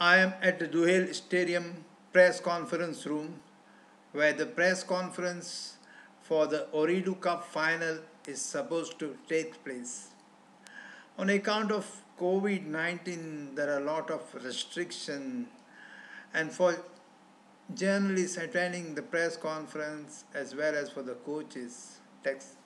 I am at the Duhail Stadium press conference room where the press conference for the Ooredoo Cup final is supposed to take place. On account of Covid-19, there are a lot of restrictions, and for journalists attending the press conference as well as for the coaches,